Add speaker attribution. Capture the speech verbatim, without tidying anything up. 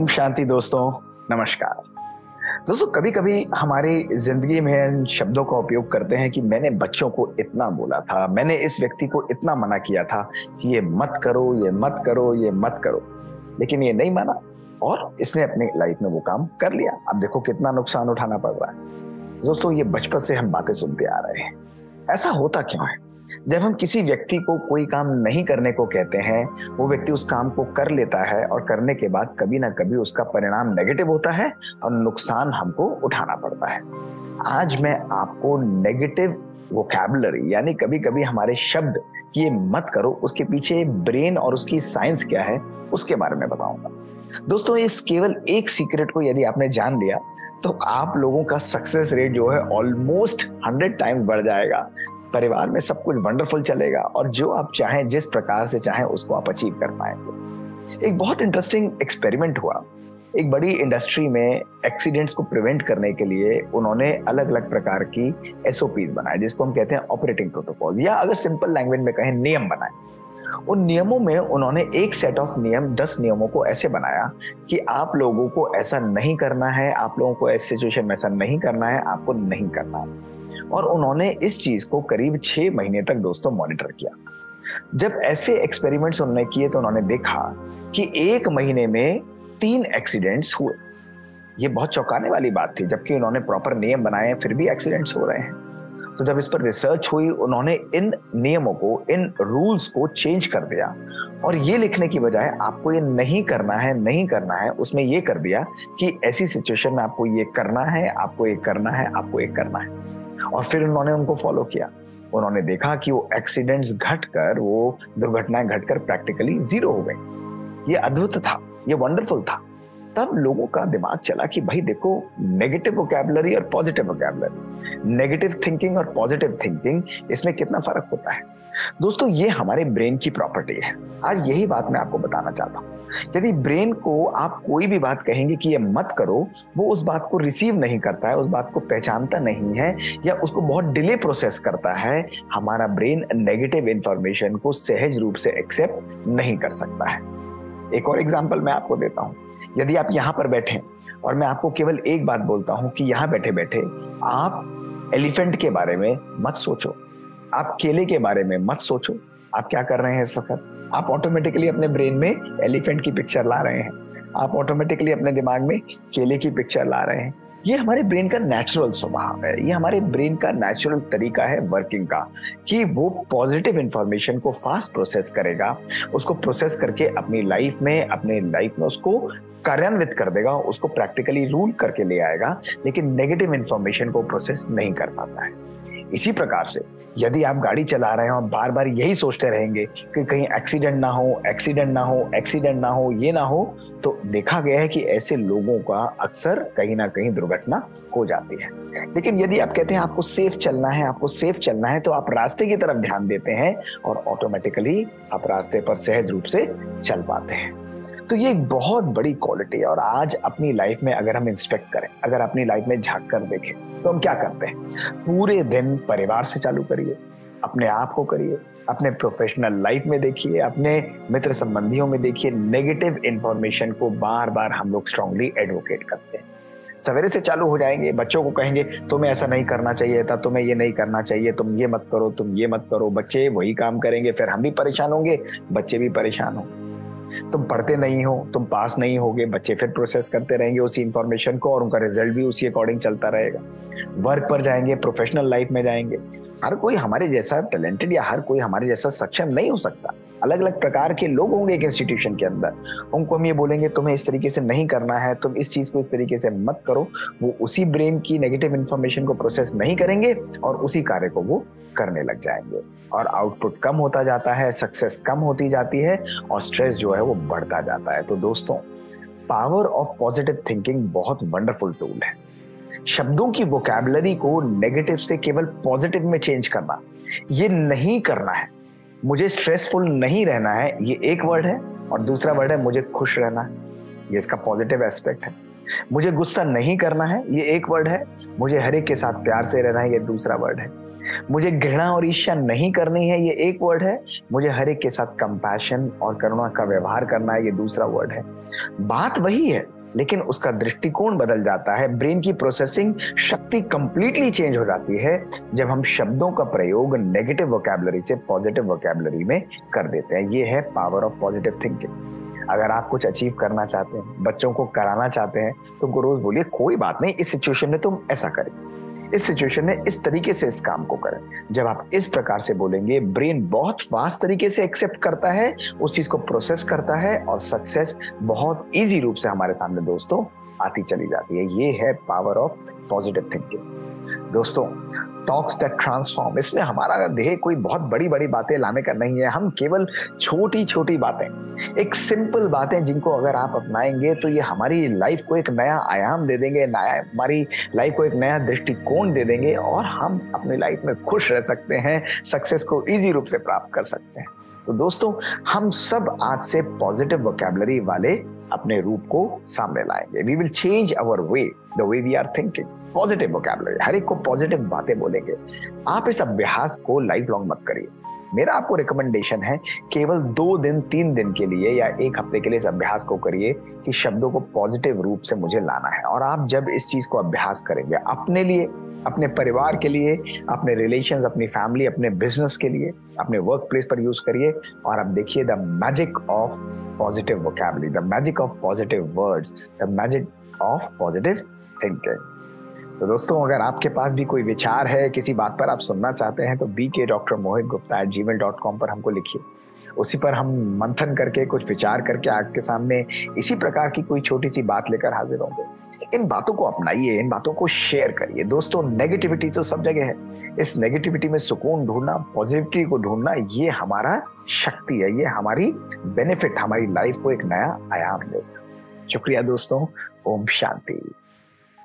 Speaker 1: ओम शांति दोस्तों, नमस्कार। दोस्तों, कभी कभी हमारी जिंदगी में इन शब्दों का उपयोग करते हैं कि मैंने बच्चों को इतना बोला था, मैंने इस व्यक्ति को इतना मना किया था कि ये मत करो, ये मत करो, ये मत करो, लेकिन ये नहीं माना और इसने अपनी लाइफ में वो काम कर लिया। अब देखो कितना नुकसान उठाना पड़ रहा है। दोस्तों, ये बचपन से हम बातें सुनते आ रहे हैं। ऐसा होता क्यों है? जब हम किसी व्यक्ति को कोई काम नहीं करने को कहते हैं, वो व्यक्ति उस काम को कर लेता है और करने के बाद कभी ना कभी उसका परिणाम नेगेटिव होता है और नुकसान हमको उठाना पड़ता है। आज मैं आपको नेगेटिव वोकैबुलरी यानी कभी कभी हमारे शब्द कि ये मत करो, उसके पीछे ब्रेन और उसकी साइंस क्या है उसके बारे में बताऊंगा। दोस्तों, इस केवल एक सीक्रेट को यदि आपने जान लिया तो आप लोगों का सक्सेस रेट जो है ऑलमोस्ट हंड्रेड टाइम्स बढ़ जाएगा। परिवार में सब कुछ वंडरफुल चलेगा और जो आप चाहें, जिस प्रकार से चाहें, उसको आप अचीव कर पाएंगे। एक बहुत इंटरेस्टिंग एक्सपेरिमेंट हुआ। एक बड़ी इंडस्ट्री में एक्सीडेंट्स को प्रिवेंट करने के लिए उन्होंने अलग अलग प्रकार की एसओपीज बनाए, जिसको हम कहते हैं ऑपरेटिंग प्रोटोकॉल, या अगर सिंपल लैंग्वेज में कहें नियम बनाए। उन नियमों में उन्होंने एक सेट ऑफ नियम, दस नियमों को ऐसे बनाया कि आप लोगों को ऐसा नहीं करना है, आप लोगों को इस सिचुएशन में ऐसा नहीं करना है, आपको नहीं करना है। और उन्होंने इस चीज को करीब छह महीने तक दोस्तों मॉनिटर किया। जब ऐसे एक्सपेरिमेंट्स उन्होंने किए तो उन्होंने देखा कि एक महीने में तीन एक्सीडेंट्स हुए। ये बहुत चौंकाने वाली बात थी, जबकि उन्होंने प्रॉपर नियम बनाए हैं फिर भी एक्सीडेंट्स हो रहे हैं। तो जब इस पर रिसर्च हुई, उन्होंने इन नियमों को, इन रूल्स को चेंज कर दिया और ये लिखने की बजाय आपको ये नहीं करना है, नहीं करना है, उसमें ये कर दिया कि ऐसी सिचुएशन में आपको ये करना है, आपको ये करना है, आपको ये करना है। और फिर उन्होंने उनको फॉलो किया। उन्होंने देखा कि वो एक्सीडेंट्स घटकर, वो दुर्घटनाएं घटकर प्रैक्टिकली जीरो हो गई। ये अद्भुत था, ये वंडरफुल था। तब लोगों का दिमाग चला कि भाई देखो, नेगेटिव वोकैबुलरी और पॉजिटिव वोकैबुलरी, नेगेटिव थिंकिंग और पॉजिटिव थिंकिंग, इसमें कितना फर्क होता है। दोस्तों, ये हमारे ब्रेन की प्रॉपर्टी है। आज यही बात मैं आपको बताना चाहता हूँ। यदि ब्रेन को आप कोई भी बात कहेंगे कि ये मत करो, वो उस बात को रिसीव नहीं करता है, उस बात को पहचानता नहीं है या उसको बहुत डिले प्रोसेस करता है। हमारा ब्रेन नेगेटिव इंफॉर्मेशन को सहज रूप से एक्सेप्ट नहीं कर सकता है। एक और एग्जांपल मैं आपको देता हूं। यदि आप यहां पर बैठे और मैं आपको केवल एक बात बोलता हूं कि यहां बैठे बैठे आप एलिफेंट के बारे में मत सोचो, आप केले के बारे में मत सोचो, आप क्या कर रहे हैं इस वक्त? आप ऑटोमेटिकली अपने ब्रेन में एलिफेंट की पिक्चर ला रहे हैं, आप ऑटोमेटिकली अपने दिमाग में केले की पिक्चर ला रहे हैं। ये हमारे ब्रेन का नेचुरल स्वभाव है, ये हमारे ब्रेन का नेचुरल तरीका है वर्किंग का, कि वो पॉजिटिव इंफॉर्मेशन को फास्ट प्रोसेस करेगा, उसको प्रोसेस करके अपनी लाइफ में अपने लाइफ में उसको कार्यान्वित कर देगा, उसको प्रैक्टिकली रूल करके ले आएगा, लेकिन नेगेटिव इंफॉर्मेशन को प्रोसेस नहीं कर पाता है। इसी प्रकार से यदि आप गाड़ी चला रहे हैं और बार बार यही सोचते रहेंगे कि कहीं एक्सीडेंट ना हो, एक्सीडेंट ना हो, एक्सीडेंट ना हो, ये ना हो, तो देखा गया है कि ऐसे लोगों का अक्सर कहीं ना कहीं दुर्घटना हो जाती है। लेकिन यदि आप कहते हैं आपको सेफ चलना है, आपको सेफ चलना है, तो आप रास्ते की तरफ ध्यान देते हैं और ऑटोमेटिकली आप रास्ते पर सहज रूप से चल पाते हैं। तो ये एक बहुत बड़ी क्वालिटी है। और आज अपनी लाइफ में अगर हम इंस्पेक्ट करें, अगर अपनी लाइफ में झांक कर देखें, तो हम क्या करते हैं? पूरे दिन परिवार से चालू करिए, अपने आप को करिए, अपने प्रोफेशनल लाइफ में देखिए, अपने मित्र संबंधियों में देखिए, नेगेटिव इंफॉर्मेशन को बार बार हम लोग स्ट्रांगली एडवोकेट करते हैं। सवेरे से चालू हो जाएंगे, बच्चों को कहेंगे तुम्हें ऐसा नहीं करना चाहिए था, तुम्हें ये नहीं करना चाहिए, तुम ये मत करो, तुम ये मत करो। बच्चे वही काम करेंगे, फिर हम भी परेशान होंगे, बच्चे भी परेशान होंगे। तुम पढ़ते नहीं हो, तुम पास नहीं होगे, बच्चे फिर प्रोसेस करते रहेंगे उसी इंफॉर्मेशन को और उनका रिजल्ट भी उसी अकॉर्डिंग चलता रहेगा। वर्क पर जाएंगे, प्रोफेशनल लाइफ में जाएंगे। हर कोई हमारे जैसा टैलेंटेड या हर कोई हमारे जैसा सक्षम नहीं हो सकता। अलग अलग प्रकार के लोग होंगे एक इंस्टीट्यूशन के अंदर। उनको हम ये बोलेंगे तुम्हें इस तरीके से नहीं करना है, तुम इस चीज को इस तरीके से मत करो, वो उसी ब्रेन की नेगेटिव इंफॉर्मेशन को प्रोसेस नहीं करेंगे और उसी कार्य को वो करने लग जाएंगे और आउटपुट कम होता जाता है, सक्सेस कम होती जाती है और स्ट्रेस जो है वो बढ़ता जाता है। तो दोस्तों, पावर ऑफ पॉजिटिव थिंकिंग बहुत वंडरफुल टूल है। शब्दों की वोकैबुलरी को नेगेटिव से केवल पॉजिटिव में चेंज करना, ये नहीं करना है। मुझे स्ट्रेसफुल नहीं रहना है, ये एक वर्ड है, और दूसरा वर्ड है मुझे खुश रहना है, ये इसका पॉजिटिव एस्पेक्ट है। मुझे गुस्सा नहीं करना है, ये एक वर्ड है, मुझे हर एक के साथ प्यार से रहना है, ये दूसरा वर्ड है। मुझे घृणा और ईर्ष्या नहीं करनी है, ये एक वर्ड है। मुझे हर एक के साथ कंपैशन और करुणा का व्यवहार करना है, ये दूसरा वर्ड है। बात वही है, लेकिन उसका दृष्टिकोण बदल जाता है। ब्रेन की प्रोसेसिंग शक्ति कंप्लीटली चेंज हो जाती है जब हम शब्दों का प्रयोग नेगेटिव वोकैबुलरी से पॉजिटिव वोकैबुलरी में कर देते हैं। ये है पावर ऑफ पॉजिटिव थिंकिंग। अगर आप कुछ अचीव करना चाहते हैं, बच्चों को कराना चाहते हैं, तो उनको रोज बोलिए कोई बात नहीं, इस सिचुएशन में तुम ऐसा करें, इस सिचुएशन में इस तरीके से इस काम को करें। जब आप इस प्रकार से बोलेंगे, ब्रेन बहुत फास्ट तरीके से एक्सेप्ट करता है, उस चीज को प्रोसेस करता है और सक्सेस बहुत इजी रूप से हमारे सामने दोस्तों आती चली जाती है। ये है पावर ऑफ पॉजिटिव थिंकिंग। दोस्तों, टॉक्स दैट ट्रांसफॉर्म, इसमें हमारा ध्येय कोई बहुत बड़ी बड़ी बातें लाने का नहीं है। हम केवल छोटी छोटी बातें, एक सिंपल बातें जिनको अगर आप अपनाएंगे तो ये हमारी लाइफ को एक नया आयाम दे देंगे, नया हमारी लाइफ को एक नया दृष्टिकोण दे देंगे और हम अपनी लाइफ में खुश रह सकते हैं, सक्सेस को इजी रूप से प्राप्त कर सकते हैं। तो दोस्तों, हम सब आज से पॉजिटिव वोकैबुलरी वाले अपने रूप को सामने लाएंगे। We will change our way, the way we are thinking. Positive vocabulary, हर एक को पॉजिटिव बातें बोलेंगे। आप इस अभ्यास को लाइफ लॉन्ग मत करिए। मेरा आपको रिकमेंडेशन है, केवल दो दिन तीन दिन के लिए या एक हफ्ते के लिए इस अभ्यास को करिए कि शब्दों को पॉजिटिव रूप से मुझे लाना है। और आप जब इस चीज को अभ्यास करेंगे अपने लिए, अपने परिवार के लिए, अपने रिलेशंस, अपनी फैमिली, अपने बिजनेस के लिए, अपने वर्क प्लेस पर यूज करिए और आप देखिए the magic of positive vocabulary, the magic of positive words, the magic of positive thinking. तो दोस्तों, अगर आपके पास भी कोई विचार है, किसी बात पर आप सुनना चाहते हैं, तो B K doctor Mohit Gupta at Gmail dot com पर हमको लिखिए। उसी पर हम मंथन करके, कुछ विचार करके आपके सामने इसी प्रकार की कोई छोटी सी बात लेकर हाजिर होंगे। इन बातों को अपनाइए, इन बातों को शेयर करिए। दोस्तों, नेगेटिविटी तो सब जगह है। इस नेगेटिविटी में सुकून ढूंढना, पॉजिटिविटी को ढूंढना, ये हमारा शक्ति है, ये हमारी बेनिफिट, हमारी लाइफ को एक नया आयाम देगा। शुक्रिया दोस्तों। ओम शांति।